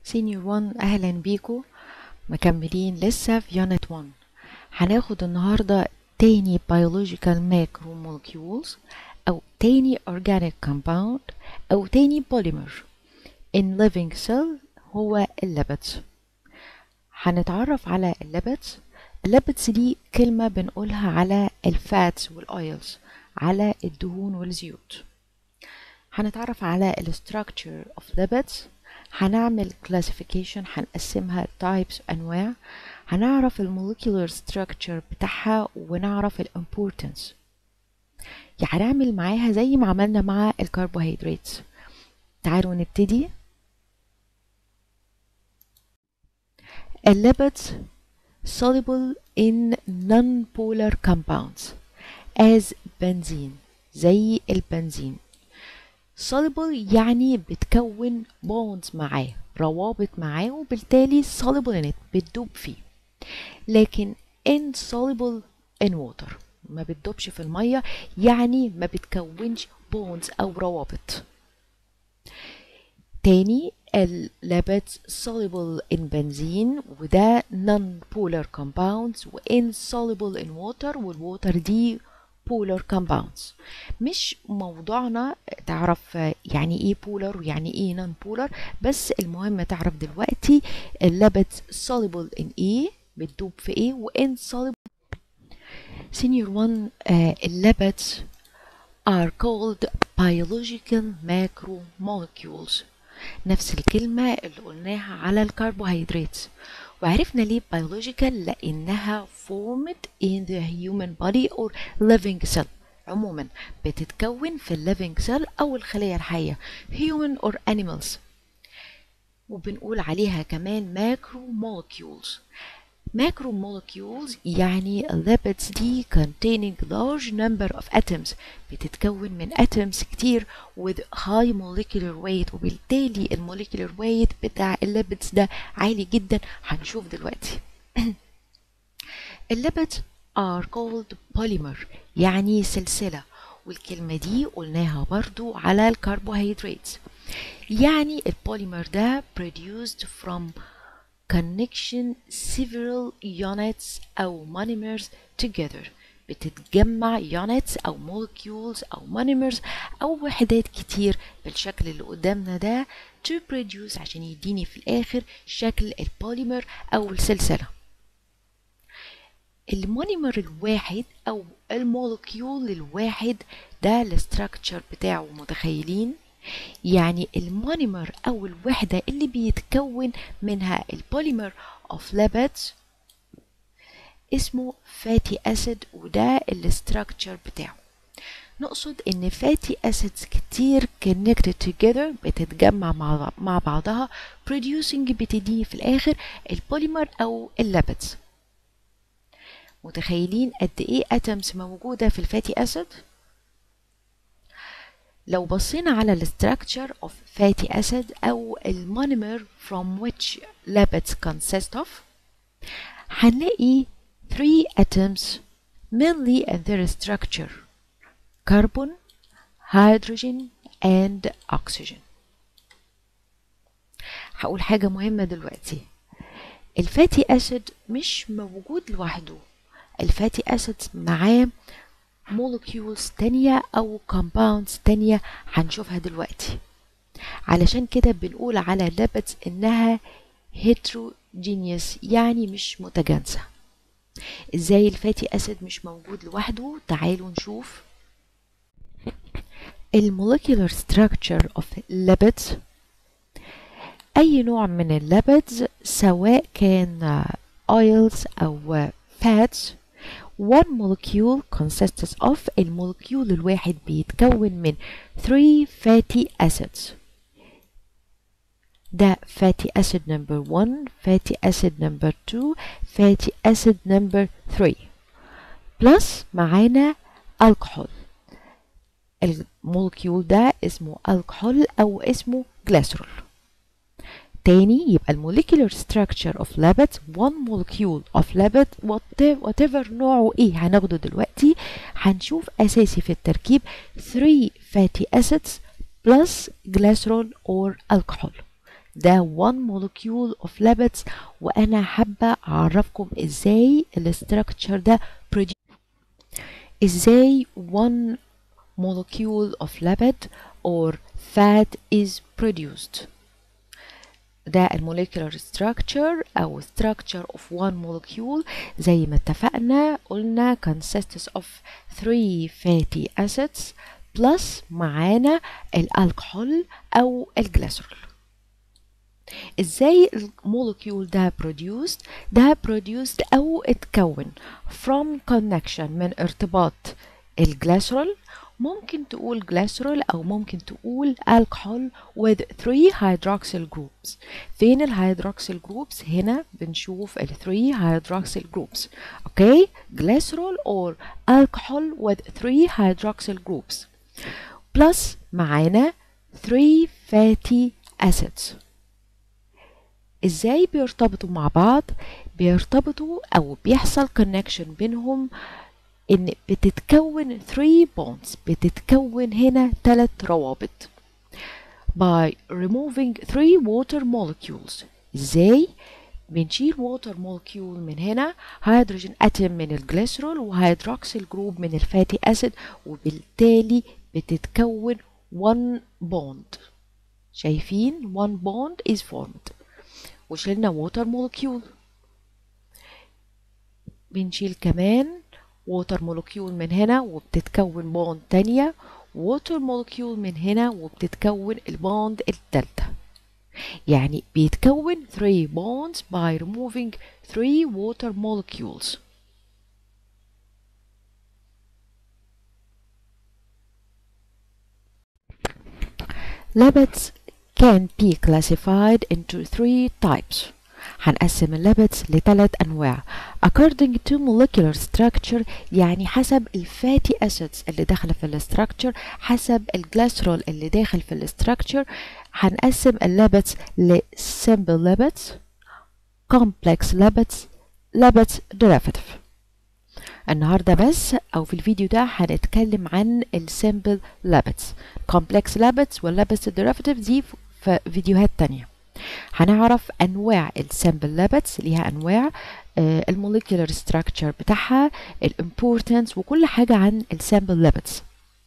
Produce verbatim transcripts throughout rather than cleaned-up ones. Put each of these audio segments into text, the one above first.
سينيور واحد أهلا بيكم. مكملين لسه في يونت واحد. هناخد النهاردة تاني biological macromolecules أو تاني organic compound أو تاني polymer in living cell هو الليبيدز. هنتعرف على الليبيدز. الليبيدز دي كلمة بنقولها على الفاتس والأويلز، على الدهون والزيوت. هنتعرف على ال structure of lipids، هنعمل classification، هنقسمها types أنواع، هنعرف ال molecular structure بتاعها ونعرف ال importance. يعني هنعمل معاها زي ما عملنا مع الكربوهيدرات. تعالوا نبتدي. الليبيدز soluble in non-polar compounds as benzene، زي البنزين. soluble يعني بتكون bonds معاه، روابط معاه، وبالتالي soluble in it بتدوب فيه. لكن insoluble in water ما بتدوبش في المية، يعني ما بتكونش bonds أو روابط. تاني الليبيدز soluble in benzene وده non-polar compounds، و insoluble in water والwater دي polar compounds. مش موضوعنا تعرف يعني ايه polar ويعني ايه non-polar، بس المهم تعرف دلوقتي الليبيدز soluble in ايه، بتدوب في ايه، و insoluble. senior one الليبيدز are called biological macromolecules، نفس الكلمة اللي قلناها على الكربوهيدرات. وعرفنا ليه biological لأنها formed in the human body or living cell. عموما بتتكون في ال living cell أو الخلية الحية human or animals. وبنقول عليها كمان macromolecules. macromolecules يعني lipids دي containing large number of atoms، بتتكون من atoms كتير with high molecular weight، وبالتالي الموليكولر weight بتاع الليبيدز ده عالي جدا. هنشوف دلوقتي. الليبيدز are called polymer يعني سلسلة، والكلمة دي قلناها برضو على الكربوهيدرات. يعني البوليمر ده produced from connection several units أو monomers together، بتتجمع units أو molecules أو monomers أو وحدات كتير بالشكل اللي قدامنا ده to produce عشان يديني في الآخر شكل البوليمر أو السلسلة. المونيمر الواحد أو المولكيول الواحد ده الستراكشر بتاعه، متخيلين؟ يعني المونيمر أو الوحدة اللي بيتكون منها البوليمر of lipids اسمه fatty acid، وده الستراكشر بتاعه. نقصد ان fatty acids كتير connected together بتتجمع مع, مع بعضها producing بتديني في الآخر البوليمر أو الليبيدز. متخيلين قد ايه atoms موجودة في الفاتي أسيد؟ لو بصينا على ال structure of fatty acid أو ال monomer from which lipids consist of، هنلاقي three atoms mainly in their structure: carbon, hydrogen and oxygen. هقول حاجة مهمة دلوقتي. الفاتي أسيد مش موجود لوحده، الفاتي أسيد معاه molecules تانية أو compounds تانية هنشوفها دلوقتي. علشان كده بنقول على lipids إنها heterogeneous يعني مش متجانسة. إزاي الفاتي أسيد مش موجود لوحده؟ تعالوا نشوف. المولكيولر structure of lipids، أي نوع من الليبيدز سواء كان oils أو fats، one molecule consists of، المولكيول الواحد بيتكون من three fatty acids. ده fatty acid number one، fatty acid number two، fatty acid number three، plus معانا alcohol. المولكيول ده اسمه alcohol أو اسمه glycerol. تاني يبقى الموليكولر structure of lipids one molecule of lipid whatever نوعه ايه هناخده دلوقتي. هنشوف اساسي في التركيب three fatty acids plus glycerol or alcohol. ده one molecule of lipids، وانا حابة اعرفكم ازاي الاستراكشر ده produce، ازاي one molecule of lipid or fat is produced. ده الموليكولار structure أو structure of one molecule زي ما اتفقنا قلنا consists of three fatty acids plus معانا الالكحول أو الجليسرول. ازاي الموليكول ده produced؟ ده produced أو اتكون from connection من ارتباط الجليسرول، ممكن تقول glycerol أو ممكن تقول alcohol with three hydroxyl groups. فين الهيدروكسيل جروبس؟ هنا بنشوف ال three hydroxyl groups. اوكي، glycerol or alcohol with three hydroxyl groups plus معانا three fatty acids. ازاي بيرتبطوا مع بعض؟ بيرتبطوا أو بيحصل connection بينهم إن بتتكون three bonds، بتتكون هنا ثلاث روابط by removing three water molecules. ازاي؟ بنشيل water molecule من هنا، هيدروجين اتم من الجليسرول وهيدروكسيل جروب من الفاتي اسيد، وبالتالي بتتكون one bond. شايفين one bond is formed. وشلنا water molecule، بنشيل كمان water molecule من هنا وبتتكون بوند تانية، water molecule من هنا وبتتكون البوند التالتة. يعني بيتكون three bonds by removing three water molecules. Lipids can be classified into three types. هنقسم الليبيدز لثلاث انواع according to molecular structure، يعني حسب الفاتي اسيدز اللي داخله في الاستراكشر، حسب الجليسرول اللي داخل في الاستراكشر. هنقسم الليبيدز ل simple lipids، complex lipids، lipids derivative. النهارده بس او في الفيديو ده هنتكلم عن السمبل lipids، complex lipids والlipids derivative دي في فيديوهات تانية. هنعرف انواع السامبل ليبيدز، ليها انواع، آه الموليكولار ستراكشر بتاعها، الامبورتنس، وكل حاجه عن السامبل ليبيدز.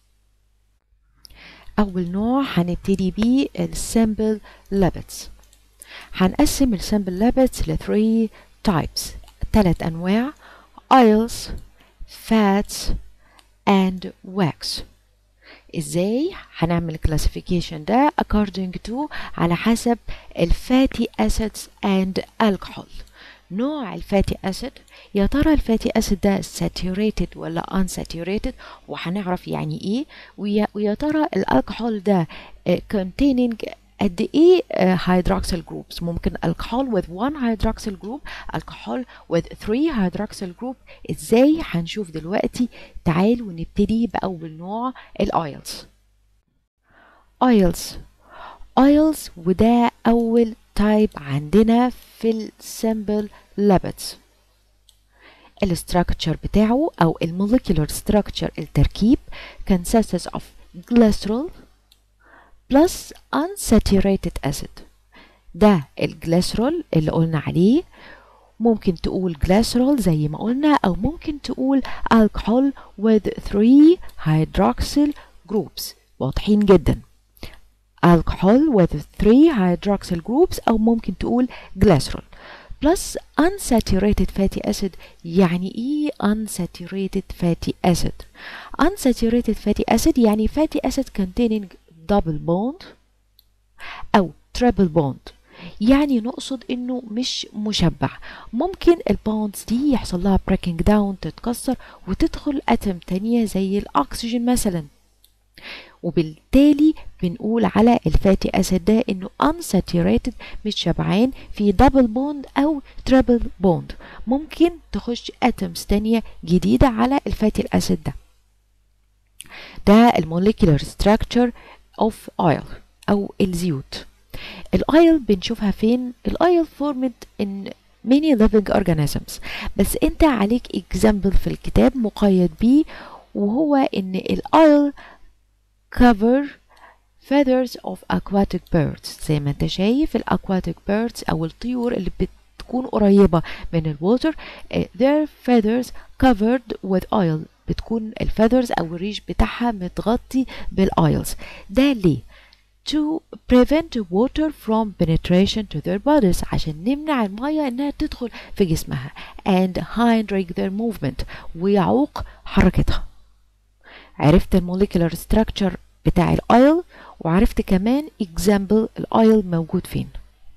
اول نوع هنبتدي بيه السامبل ليبيدز. هنقسم السامبل ليبيدز ل three types، ثلاث انواع: oils، fats and wax. ازاي هنعمل classification ده according to على حسب الفاتي acids and alcohol. نوع الفاتي acid، يا ترى الفاتي acid ده saturated ولا unsaturated، وهنعرف يعني ايه، ويا, ويا ترى الالكحول ده containing قد ايه hydroxyl groups. ممكن alcohol with one hydroxyl group، alcohol with three hydroxyl group. ازاي؟ هنشوف دلوقتي. تعالوا نبتدي بأول نوع، الاويلز. oils oils وده أول تايب عندنا في السمبل lipids. الستراكشر بتاعه أو الموليكولار ستراكشر، التركيب consists of glycerol plus unsaturated acid. ده الجليسرول اللي قلنا عليه، ممكن تقول جليسرول زي ما قلنا، أو ممكن تقول alcohol with three hydroxyl groups. واضحين جدا، alcohol with three hydroxyl groups، أو ممكن تقول glycerol plus unsaturated fatty acid. يعني ايه unsaturated fatty acid؟ unsaturated fatty acid يعني fatty acid containing double bond أو triple bond، يعني نقصد انه مش مشبع. ممكن البوندز دي يحصل لها breaking down، تتكسر وتدخل اتم تانية زي الاكسجين مثلا، وبالتالي بنقول على الفاتي اسيد ده انه unsaturated، مش شبعان، في double bond او triple bond، ممكن تخش اتمز تانية جديدة على الفاتي الاسيد ده. ده الموليكولار structure of oil او الزيوت. الاويل بنشوفها فين؟ الاويل formed in many living organisms، بس انت عليك example في الكتاب مقيد بيه، وهو ان الاويل cover feathers of aquatic birds. زي ما انت شايف ال aquatic birds أو الطيور اللي بتكون قريبة من الووتر uh, their feathers covered with oil. بتكون الفيذرز أو الريش بتاعها متغطي بالأويلز. ده ليه؟ to prevent water from penetration to their bodies. عشان نمنع المية إنها تدخل في جسمها and hindering their movement ويعوق حركتها. عرفت الموليكولار structure بتاع الأويل وعرفت كمان example الأويل موجود فين.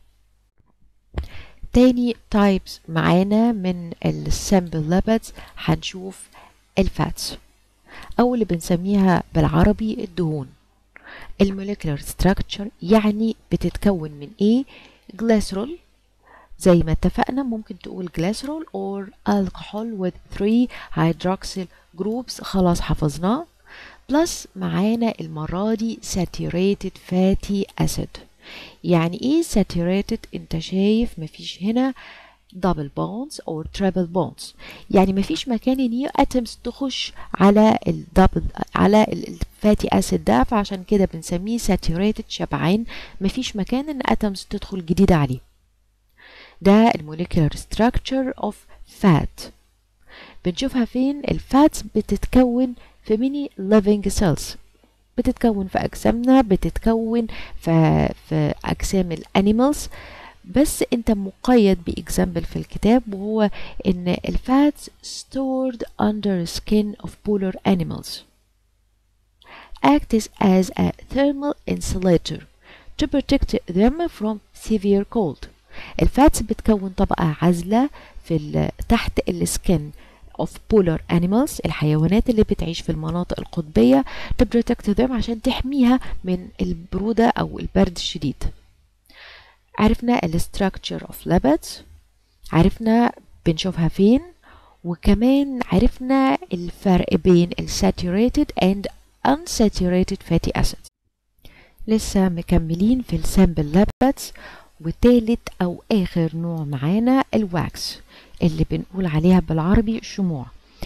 تاني types معانا من السامبل lipids هنشوف الفاتس أو اللي بنسميها بالعربي الدهون. الموليكولار structure يعني بتتكون من ايه؟ جليسرول زي ما اتفقنا، ممكن تقول جليسرول or alcohol with three hydroxyl groups، خلاص حفظناه. بلس معانا المرة دي saturated fatty acid. يعني ايه saturated؟ انت شايف مفيش هنا double bonds or triple bonds، يعني مفيش مكان ان atoms تخش على الدبل على الفاتي اسيد ده، فعشان كده بنسميه saturated شبعان، مفيش مكان ان atoms تدخل جديدة عليه. ده الموليكولار structure of fat. بنشوفها فين؟ الفاتس بتتكون في many living cells، بتتكون في أجسامنا، بتتكون في, في أجسام الانيمالز، بس انت مقيد بإكزامبل في الكتاب وهو ان الفاتس stored under skin of polar animals acts as a thermal insulator to protect them from severe cold. الفاتس بتكون طبقة عازلة في تحت السكن of polar animals، الحيوانات اللي بتعيش في المناطق القطبية، to protect them عشان تحميها من البرودة أو البرد الشديد. عرفنا ال structure of lipids، عرفنا بنشوفها فين، وكمان عرفنا الفرق بين ال saturated and unsaturated fatty acids. لسه مكملين في السامبل lipids، وتالت أو آخر نوع معانا الواكس اللي بنقول عليها بالعربي الشموع.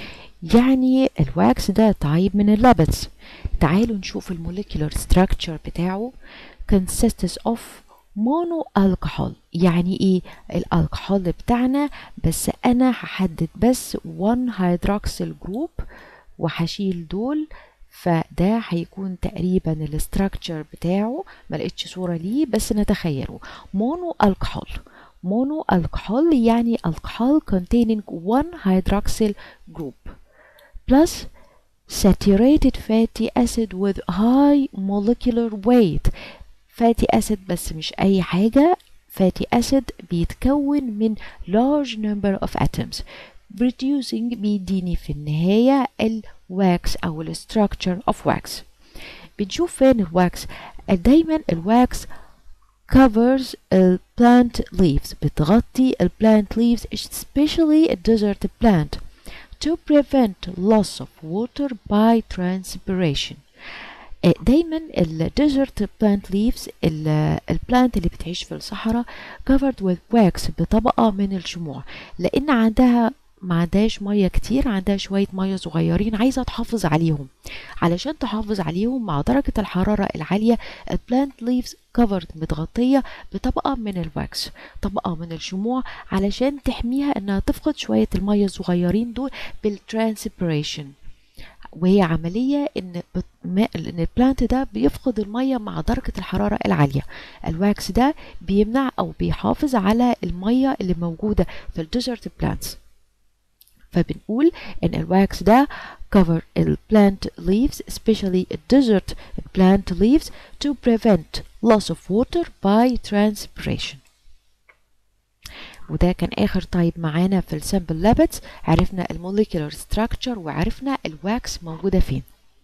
يعني الواكس ده تايب من الليبيدز. تعالوا نشوف الموليكولار structure بتاعه. consists of مونو الكحول. يعني ايه الالكحول بتاعنا؟ بس انا هحدد بس one hydroxyl group وهشيل دول، فده هيكون تقريبا الاستراكشر بتاعه، ما لقيتش صوره ليه بس نتخيله. مونو الكحول، مونو الكحول يعني الكحول containing one hydroxyl group plus saturated fatty acid with high molecular weight. فاتي أسيد بس مش أي حاجة، فاتي أسيد بيتكون من large number of atoms producing بيديني في النهاية الواكس أو ال structure of wax. بنشوف فين الواكس؟ دايما الواكس covers ال plant leaves، بتغطي ال plant leaves especially a desert plant to prevent loss of water by transpiration. دايما ال desert plant leaves البلانت اللي بتعيش في الصحراء covered with wax بطبقة من الشموع، لأن عندها ما عندهاش مية كتير، عندها شوية مية صغيرين عايزة تحافظ عليهم. علشان تحافظ عليهم مع درجة الحرارة العالية البلانت leaves covered متغطية بطبقة من الواكس، طبقة من الشموع، علشان تحميها انها تفقد شوية المية الصغيرين دول بالترانسبيريشن، وهي عملية ان ان البلانت ده بيفقد المية مع درجة الحرارة العالية. الواكس ده بيمنع او بيحافظ على المية اللي موجودة في الديزرت بلانتس. فبنقول ان الواكس ده cover the plant leaves especially desert plant leaves to prevent loss of water by transpiration. وده كان آخر تايب معانا في السامبل ليبيدز. عرفنا الموليكولار ستراكشر وعرفنا الواكس موجودة فين.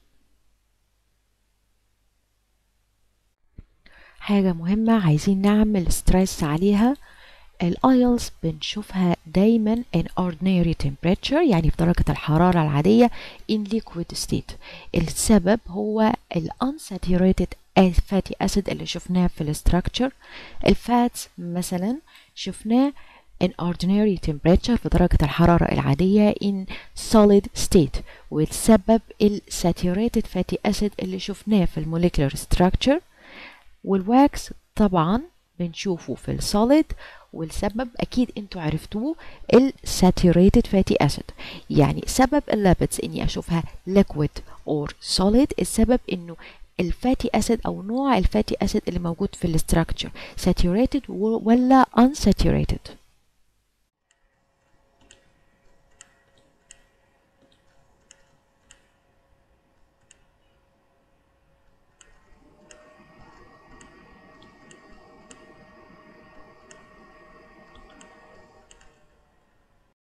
حاجة مهمة عايزين نعمل ستريس عليها، الايلز بنشوفها دايما in ordinary temperature يعني في درجة الحرارة العادية in liquid state. السبب هو ال unsaturated fatty acid اللي شفناه في الستراكشر. الفاتس مثلا شفناه in ordinary temperature في درجة الحرارة العادية in solid state، والسبب ال saturated fatty acid اللي شفناه في الموليكولار structure والواكس طبعا بنشوفه في السوليد، والسبب اكيد انتوا عرفتوه، الساتوريتد فاتي اسيد. يعني سبب الليبيدز اني اشوفها liquid or solid، السبب انه الفاتي اسيد او نوع الفاتي اسيد اللي موجود في الاستراكشر saturated ولا unsaturated.